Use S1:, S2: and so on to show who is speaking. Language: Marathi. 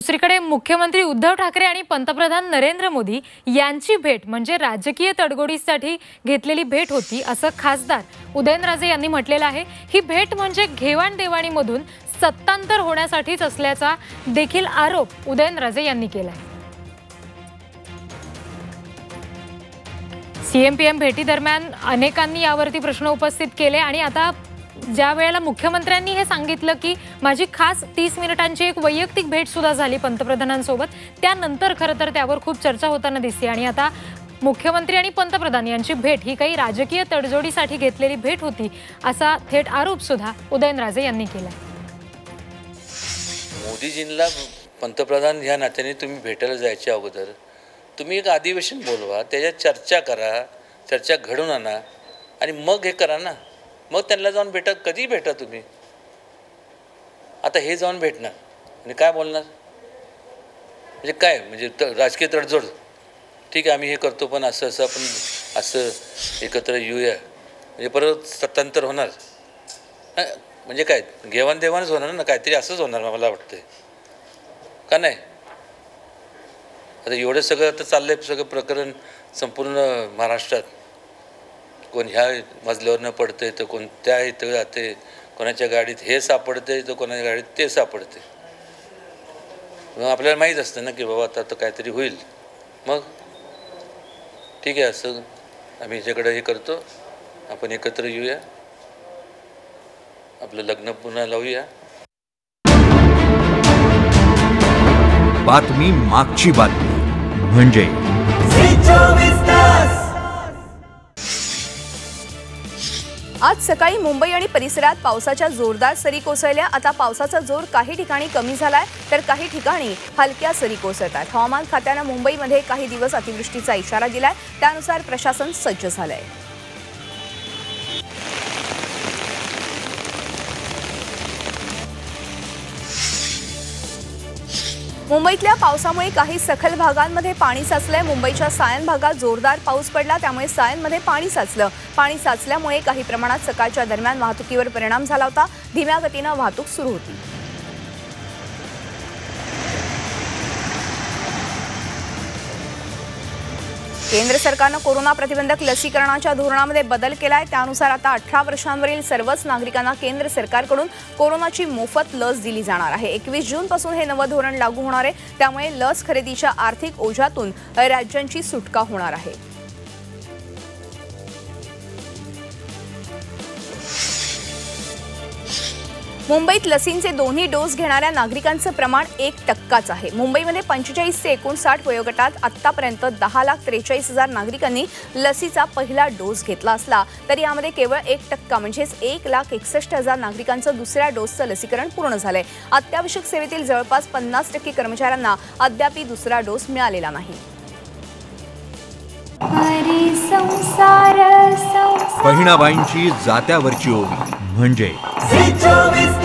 S1: दुसरीकडे मुख्यमंत्री उद्धव ठाकरे आणि पंतप्रधान नरेंद्र मोदी यांची भेट म्हणजे राजकीय तडजोडीसाठी घेतलेली भेट होती असं खासदार उदयनराजे यांनी म्हटलेलं आहे। ही भेट म्हणजे घेवाणदेवाणीमधून सत्तांतर होण्यासाठीच असल्याचा देखील आरोप उदयनराजे यांनी केला आहे। सीएम-पीएम भेटी दरम्यान अनेकांनी यावरती प्रश्न उपस्थित केले आणि आता ज्या वेळेला मुख्यमंत्र्यांनी हे सांगितलं की माझी खास 30 मिनिटांची एक वैयक्तिक भेट सुद्धा झाली पंतप्रधानांसोबत, त्यानंतर खरं तर त्यावर खूप चर्चा होताना दिसते आणि आता मुख्यमंत्री आणि पंतप्रधान यांची भेट ही काही राजकीय तडजोडीसाठी घेतलेली भेट होती असा थेट आरोप सुद्धा उदयनराजे यांनी केला।
S2: मोदीजींना पंतप्रधान ह्या नात्याने तुम्ही भेटायला जायच्या अगोदर तुम्ही एक अधिवेशन बोलवा, त्याच्यात चर्चा करा, चर्चा घडून आणा आणि मग हे करा ना। मग त्यांना जाऊन भेटा, कधी भेटा तुम्ही। आता हे जाऊन भेटणार आणि काय बोलणार म्हणजे काय, म्हणजे राजकीय तडजोड। ठीक आहे, आम्ही हे करतो पण असं असं आपण असं एकत्र येऊया म्हणजे परत सत्तांतर होणार म्हणजे काय, घेवाणदेवाणच होणार ना, काहीतरी असंच होणार मला वाटतं का नाही। आता एवढं सगळं आता चाललंय सगळं प्रकरण संपूर्ण महाराष्ट्रात, कोण ह्या मजल्यावरनं पडते तर कोण त्या इथं जाते, कोणाच्या गाडीत हे सापडते तर कोणाच्या गाडीत ते सापडते। मग आपल्याला माहीत असतं ना की बाबा आता तर काहीतरी होईल। मग ठीक आहे, असं आम्ही ह्याच्याकडे हे करतो, आपण एकत्र येऊया, आपलं लग्न पुन्हा लावूया।
S3: बातमी मागची बातमी म्हणजे
S4: आज सकाळी मुंबई आणि परिसरात पावसाच्या जोरदार सरी कोसळल्या। आता पावसाचा जोर काही ठिकाणी कमी झालाय तर काही ठिकाणी हलक्या सरी कोसळत आहेत। हवामान खात्याने मुंबईमध्ये काही दिवस अतिवृष्टीचा इशारा दिलाय, त्यानुसार प्रशासन सज्ज झालंय। मुंबईतल्या पावसामुळे काही सखल भागांमध्ये पाणी साचलंय। मुंबईच्या सायन भागात जोरदार पाऊस पडला, त्यामुळे सायनमध्ये पाणी साचलं। पाणी साचल्यामुळे काही प्रमाणात सकाळच्या दरम्यान वाहतुकीवर परिणाम झाला होता। धीम्या गतीनं वाहतूक सुरू होती। केंद्र सरकारने कोरोना प्रतिबंधक लसीकरणाच्या धोरणामध्ये बदल केलाय। त्यानुसार आता 18 वर्षांवरील सर्वच नागरिकांना केंद्र सरकारकडून कोरोनाची मोफत लस दिली जाणार आहे। 21 जून पासून हे नवं धोरण लागू होणार आहे, त्यामुळे लस खरेदीच्या आर्थिक ओझ्यातून राज्यांची सुटका होणार आहे। मुंबईत लसींचे दोन्ही डोस घेणाऱ्या नागरिकांचं प्रमाण 1% आहे। मुंबईमध्ये 45 ते 59 वयोगटात आतापर्यंत 10,43,000 नागरिकांनी लसीचा पहिला डोस घेतला असला तरी यामध्ये केवळ 1% म्हणजेच 1,61,000 नागरिकांचं दुसऱ्या डोसचं लसीकरण पूर्ण झालंय। अत्यावश्यक सेवेतील जवळपास 50% कर्मचाऱ्यांना अद्याप दुसरा डोस मिळालेला नाही।
S3: बहिणाबाईंची जात्यावरची ओवी म्हणजे